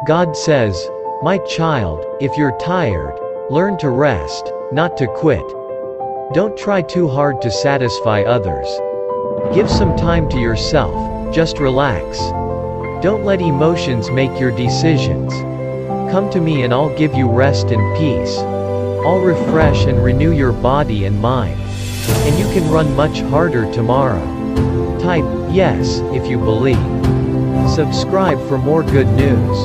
God says, "My child, if you're tired, learn to rest, not to quit. Don't try too hard to satisfy others. Give some time to yourself, just relax. Don't let emotions make your decisions. Come to me and I'll give you rest and peace. I'll refresh and renew your body and mind. And you can run much harder tomorrow." Type yes if you believe. Subscribe for more good news.